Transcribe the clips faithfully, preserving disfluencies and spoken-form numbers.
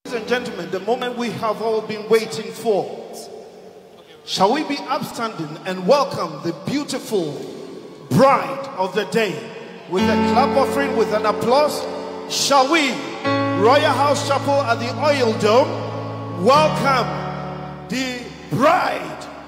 Ladies and gentlemen, the moment we have all been waiting for. Shall we be upstanding and welcome the beautiful bride of the day with a clap offering, with an applause? Shall we, Royal House Chapel at the Oil Dome, welcome the bride?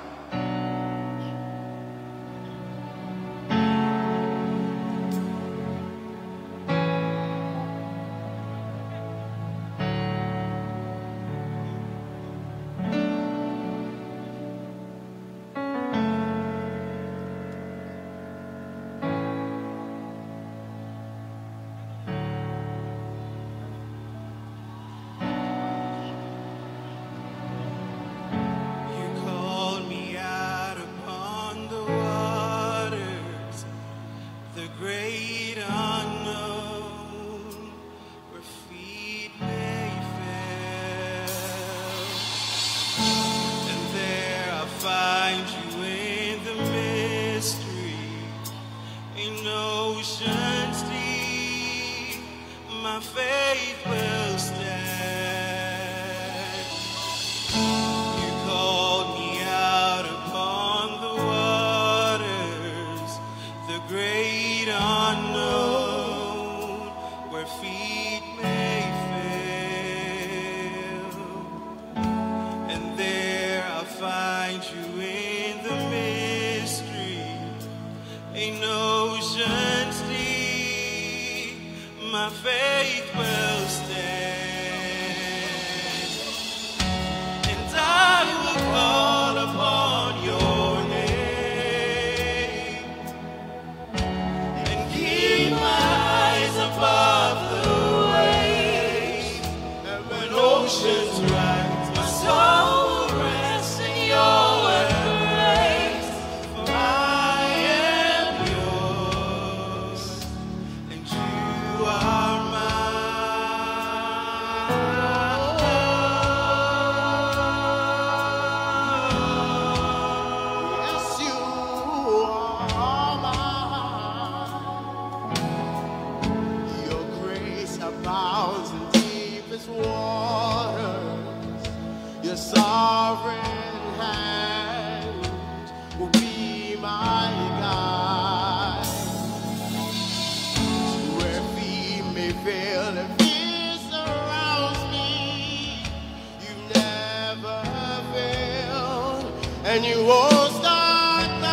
And you won't start now.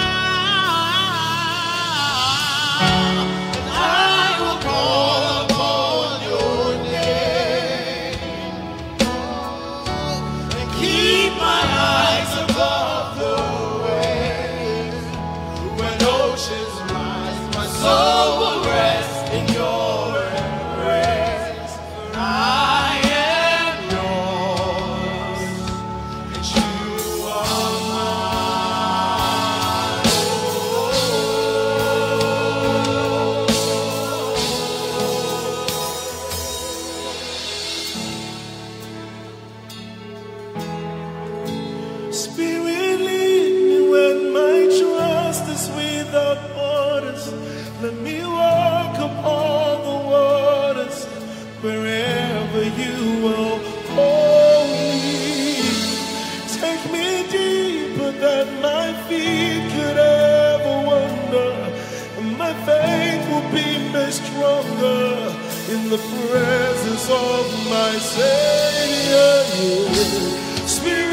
And I will call upon your name and keep my eyes above the waves. When oceans rise, my soul will rest in your embrace. For I am yours, and you are Spirit, lead me when my trust is without borders. Let me walk upon the waters wherever you will hold me. Take me deeper than my feet could ever wander, and my faith will be made stronger in the presence of my Savior. Spirit,